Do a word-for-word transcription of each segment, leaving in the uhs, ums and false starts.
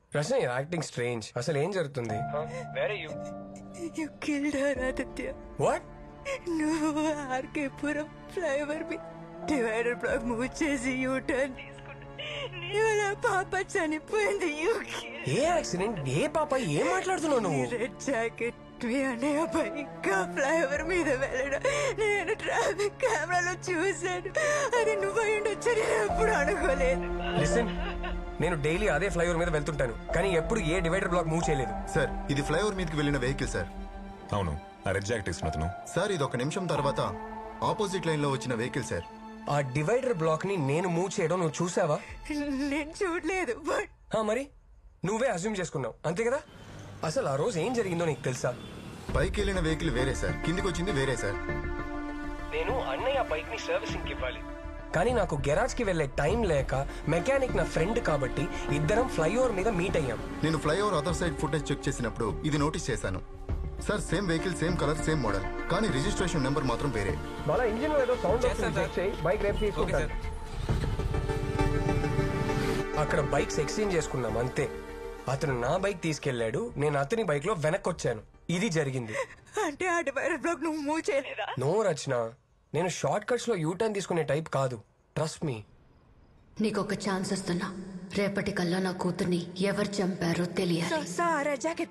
రచన acting strange. అసలు ఏం జరుగుతుంది? You killed her, Aditya. What? నువ్వు ఆర్కేపురం ఫ్లైఓవర్ మీ డివైడర్ బ్లాక్ మూవ్ చేసి యూ టర్న్ తీసుకుంటా ఇవాళ పాప చనిపోయింది. ఏ యాక్సిడెంట్? ఏ పాప? ఏం మాట్లాడుతున్నావు నువ్వు? రెడ్ జాకెట్ మీ అన్నయ్య బైక్ ఫ్లైఓవర్ మీద వెళ్ళడం నేను ట్రాఫిక్ కెమెరాలో చూశాను. అది నువ్వు అయ్యుండొచ్చు, నేను ఎప్పుడు అనుకోలేదు. లిసన్, నేను డైలీ అదే ఫ్లైఓవర్ మీద వెళ్తుంటాను, కానీ ఎప్పుడు ఏ డివైడర్ బ్లాక్ మూవ్ చేయలేదు. సార్, ఇది ఫ్లైఓవర్ మీదకి వెళ్ళిన వెహికల్ సార్. అవును, ఆ రెడ్ జాకెట్ వేసుకున్నాను సార్. ఇది ఒక నిమిషం తర్వాత ఆపోజిట్ లైన్ లో వచ్చిన వెహికల్ సార్. ఆ డివైడర్ బ్లాక్ ని నేను మూవ్ చేయడం నువ్వు చూసావా? నేను చూడలేదు. మరి నువ్వే అజ్యూమ్ చేసుకున్నావు అంతే కదా? అసలు ఆ రోజు ఏం జరిగిందో నీకు తెలుసా? పైకి వెళ్ళిన వెహికల్ వేరే సార్, కిందికి వచ్చింది వేరే సార్. నేను అన్నయ్య బైక్ ని సర్వీసింగ్ ఇవ్వాలి, కానీ నాకు గెరాజ్ కి వెళ్లే టైం లేక మెకానిక్ నా ఫ్రెండ్ కాబట్టి ఇద్దరం ఫ్లైఓవర్ మీద మీట్ అయ్యాం. నేను flyover other side footage check చేసినప్పుడు ఇది నోటీస్ చేశాను sir. Same vehicle, same colour, same model, కానీ రిజిస్ట్రేషన్ నెంబర్ మాత్రం వేరే. అక్కడ బైక్స్ ఎక్స్చేంజ్ చేసుకున్నాం అంతే. అతను నా బైక్ తీసుకెళ్లాడు, నేను అతని బైక్ లో వెనక్కి వచ్చాను. ఇది జరిగింది. అంటే ఆ డివైడర్ బ్లాక్ నువ్వు మూవ్ చేయలేదా? నో రచన, నేను షార్ట్ కట్స్ లో యూటర్న్ తీసుకునే టైప్ కాదు. Trust me. నీకొక ఛాన్స్ ఇస్తున్నా. రేపటి కల్లా నా కూతుర్ని ఎవరు చంపారో తెలియాలి. Sir jacket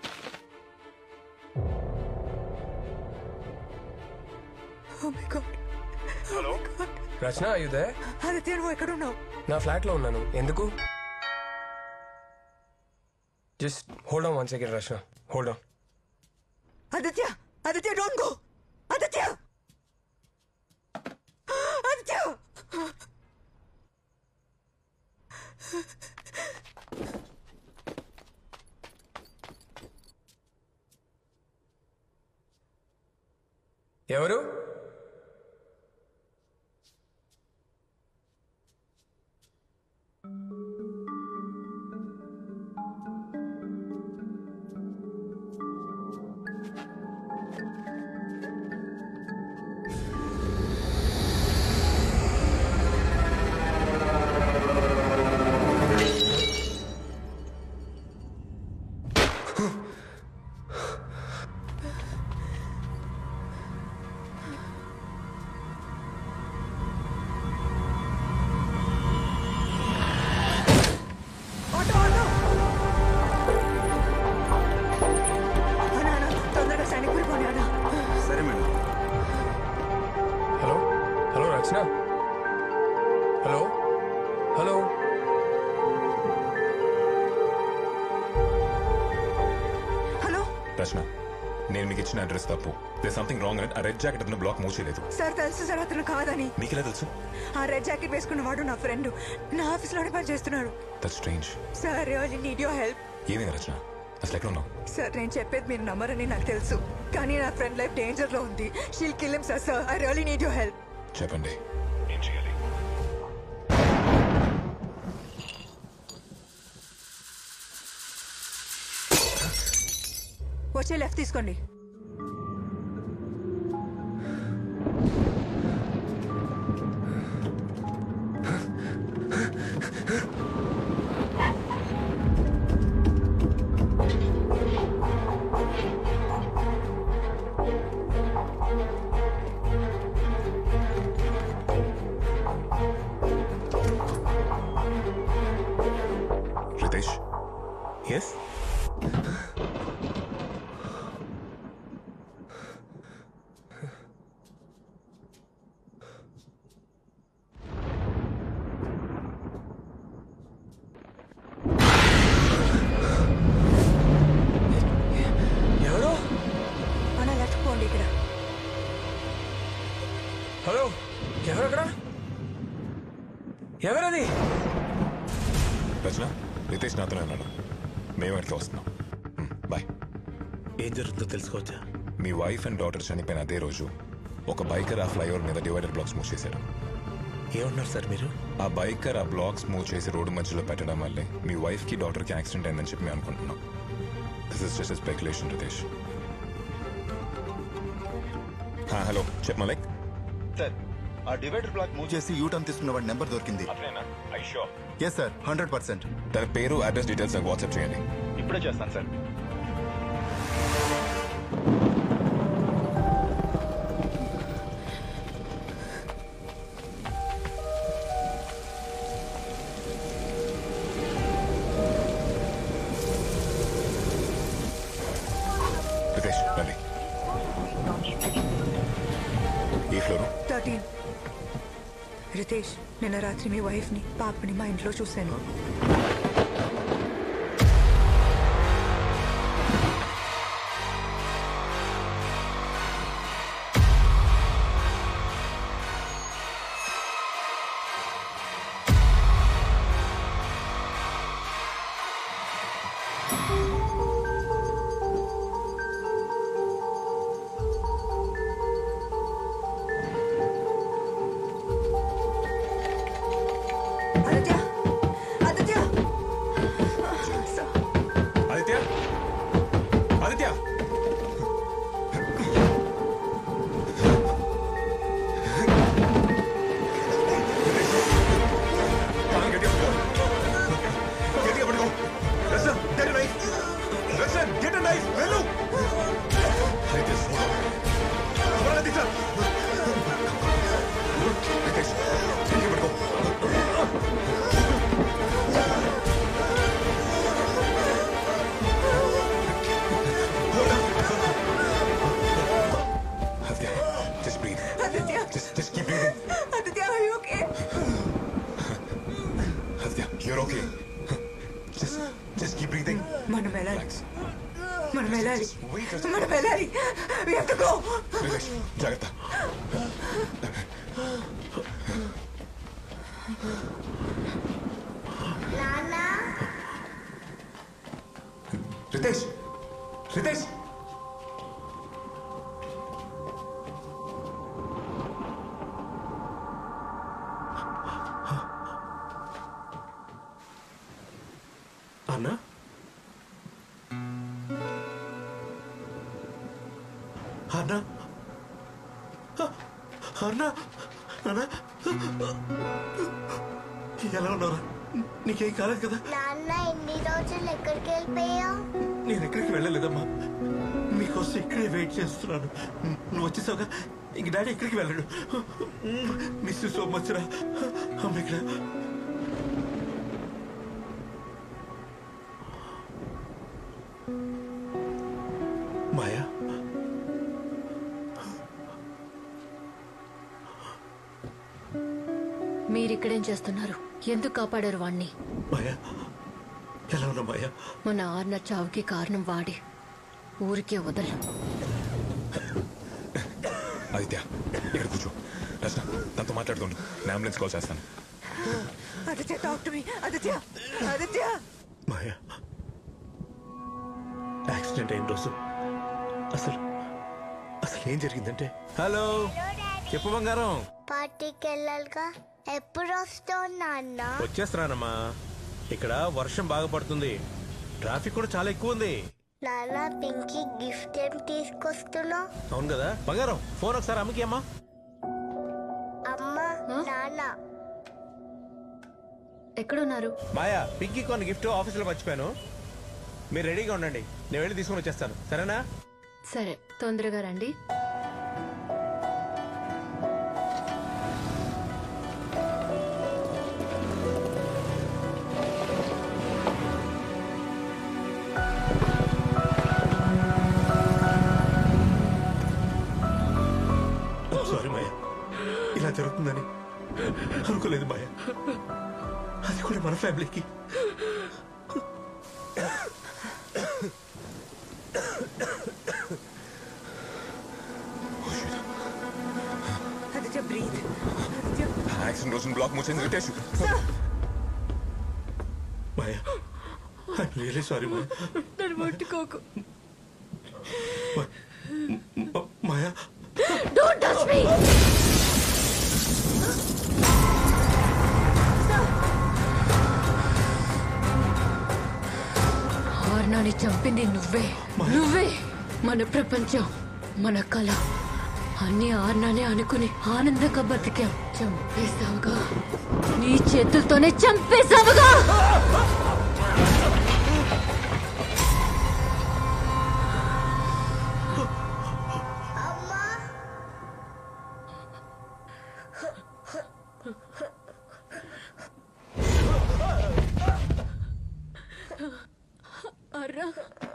Rachana, are you there? Aditya, నువ్వు ఎక్కడ ఉన్నావు? నా ఫ్లాట్ లో ఉన్నాను. ఎందుకు? Just hold on one second Rachana, hold on. Aditya, Aditya, don't go. Aditya, Aditya. ఎవరు? హలో హలో హలో రచన, నేను మీకు ఇచ్చిన అడ్రస్ తప్పు. దేర్ సంథింగ్ రాంగ్ అని ఆ రెడ్ జాకెట్ అతను బ్లాక్ మూవ్ చేయలేదు. సార్ తెలుసు సార్, అతను కాదని. మీకెలా తెలుసు? ఆ రెడ్ జాకెట్ వేసుకున్నవాడు నా ఫ్రెండ్, నా ఆఫీస్ లోనే పని చేస్తున్నాడు. That's strange. Sir, really need your help. ఏమైంది రచన? అసలు ఎక్కడ ఉన్నావు? సార్, నేను చెప్పేది మీరు నమ్మరని నాకు తెలుసు, కానీ నా ఫ్రెండ్ లైఫ్ డేంజర్ లో ఉంది. She'll kill him sir. Sir, I really need your help. చెప్పండి, ఏం చేయాలి? వచ్చే లెఫ్ట్ తీసుకోండి. రితేష్. ఎస్. ఎవరు? మన లెఫ్ట్ పోండి. ఇక్కడ హలో, ఎవరక్కడ? ఎవరది? రచన, రితేష్ నాతోనే ఉన్నాడు. మేము వెనక్కి వస్తున్నాం. బాయ్. ఏం జరుగుతుందో తెలుసుకోవచ్చా? మీ వైఫ్ అండ్ డాటర్ చనిపోయిన అదే రోజు ఒక బైకర్ ఆ ఫ్లైఓవర్ మీద డివైడర్ బ్లాక్స్ మూవ్ చేశారు. ఏమన్నారు సార్ మీరు? ఆ బైకర్ ఆ బ్లాక్స్ మూవ్ చేసి రోడ్డు మధ్యలో పెట్టడం వల్లే మీ వైఫ్ కి డాటర్ కి యాక్సిడెంట్ అయిందని చెప్పి మేము అనుకుంటున్నాం. This is just speculation Ritesh. Hello, చెప్ మలైక్. సార్, ఆ డివైడర్ బ్లాక్ మూవ్ చేసి యూ టర్న్ తీసుకున్న వాడి నెంబర్ దొరికింది. Yes sir, hundred percent. తన పేరు అడ్రస్ డీటెయిల్స్ నాకు వాట్సాప్ చేయండి. ఇప్పుడే చేస్తాను సార్. రితేష్ రండి. ఏ ఫ్లోరు? థర్టీన్. రితేష్, నిన్న రాత్రి మీ వైఫ్ ని పాపని మా ఇంట్లో చూశాను. మనం వెళ్ళాలి, మనం వెళ్ళాలి, మనం వెళ్ళాలి. We have to go. జాగ్రత్త. రితేష్, రితేష్. అన్నా, అన్నా, అన్నా, అన్నా, ఎలా ఉన్నారా? నీకేం కాలేదు కదా? నాన్న, ఎన్ని రోజులు ఎక్కడికి వెళ్ళిపోయావు? నేను ఎక్కడికి వెళ్ళలేదమ్మా, మీకోసం ఇక్కడే వెయిట్ చేస్తున్నాను. నువ్వు వచ్చేసావుగా, ఇంక డాడీ ఎక్కడికి వెళ్ళాడు. మిస్ యూ సో మచ్ రా. అమ్మ ఇక్కడ. మాయా, మీరిక్కడేం చేస్తున్నారు? ఎందుకు కాపాడారు వాణ్ణి? మాయా, ఎలా ఉన్నా మాయా? మన ఆర్న చావుకి కారణం వాడి. ఊరికే వదలు. ఆదిత్య, ఇక్కడ కూర్చో. రచన, తనతో మాట్లాడుతుండు. నేను అంబులెన్స్ కాల్ చేస్తాను. Aditya, talk to me. Aditya, Aditya. Maya, accident అయిన రోజు అసలు అసలు ఏం జరిగిందంటే... హలో, చెప్పు బంగారం. పార్టీకి వెళ్ళాలిగా, ఎప్పుడు వస్తావు నాన్న? వచ్చేస్తున్నానమ్మా. ఇక్కడ వర్షం బాగా పడుతుంది, ట్రాఫిక్ కూడా చాలా ఎక్కువ ఉంది. నాన్న, పింకీ గిఫ్ట్ ఏం తీసుకొస్తున్నావు? అవును కదా బంగారం, ఫోన్ ఒకసారి అమ్మకి అమ్మా. అమ్మా, నాన్న ఎక్కడున్నారు? మాయా, పింకీ కొన్ని గిఫ్ట్ ఆఫీసులో మర్చిపోయాను. మీరు రెడీగా ఉండండి, నేను వెళ్ళి తీసుకొని వచ్చేస్తాను. సరేనా? సరే, తొందరగా రండి. సారీ మాయా, ఇలా జరుగుతుందని అనుకోలేదు మాయా. అది కూడా మన ఫ్యామిలీకి. ఆదిత్య, బ్రీత్. ఆదిత్య, యాక్సిడెంట్ రోజున బ్లాక్ మూసింది Ritesh. Maya, I'm really sorry Maya. నన్ను ముట్టుకోకు. మాయా, డోంట్ టచ్ మీ. ఆర్నాని చంపింది నువ్వే. నువ్వే మన ప్రపంచం, మన కళ. అన్ని ఆర్నానే అనుకుని ఆనందంగా బతికాం. చంపేశావుగా, నీ చేతులతోనే చంపేశావుగా. అర్రా,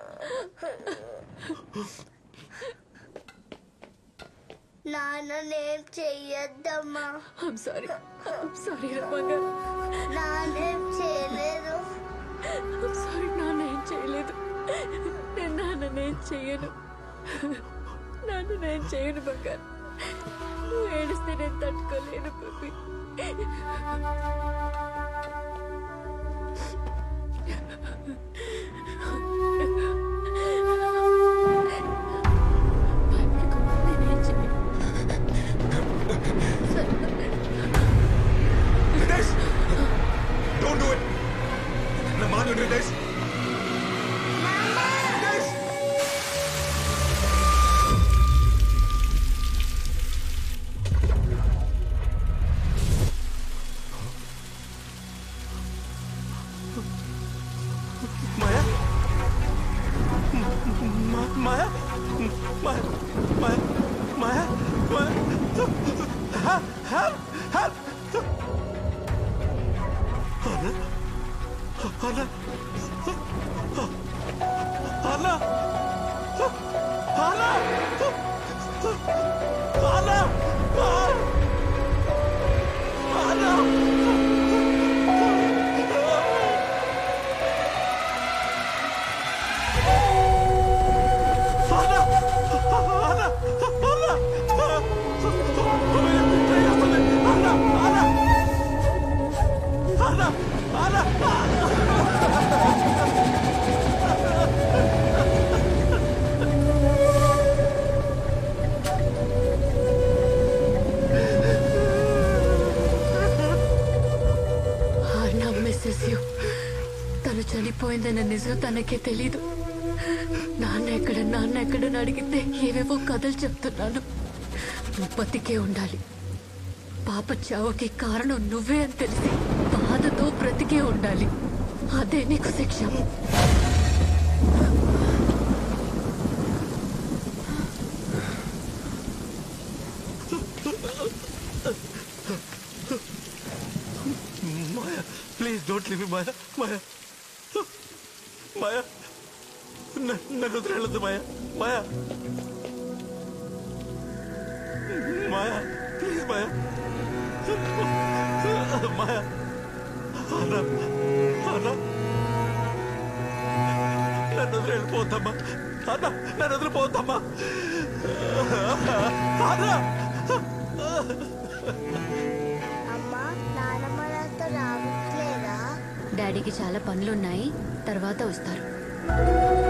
నాన్నేం చెయ్యొద్దమ్మా. ఐమ్ సారీ, ఐమ్ సారీ రమ్మగా. నాన్నేం చేయలేదు. ఐమ్ సారీ, నాన్నేం చేయలేదు. నేను నాన్నేం చెయ్యను, నాన్న నేను చేయను బంగారు. నువ్వు ఏడిస్తే నేను తట్టుకోలేను baby. Don't do it! Na mano, Ritesh! Maya? Ma- Maya? Maya? Maya? Maya? Maya? Help! Help! Help! Anna? Anna? Anna? Anna? Anna? Anna? తను చనిపోయిందన్న నిజం తనకే తెలీదు. నాన్న ఎక్కడ నాన్న ఎక్కడని అడిగితే ఏవేవో కథలు చెప్తున్నాను. నువ్వు బతికే ఉండాలి. పాప చావుకి కారణం నువ్వే అని తెలిసి బాధతో బ్రతికే ఉండాలి. అదే నీకు శిక్ష. Maya, please don't leave me, Maya. Maya. Maya. నన్ను వదిలేయొద్దు Maya. Maya. Maya, please Maya. Maya. Anna. Anna. నన్ను వదిలేపోతామా? అన్న నన్ను వదిలిపోతామా? అన్న. అమ్మా, నానమ్మ నాతో రావట్లేదా? డాడీకి చాలా పనులున్నాయి, తర్వాత వస్తారు.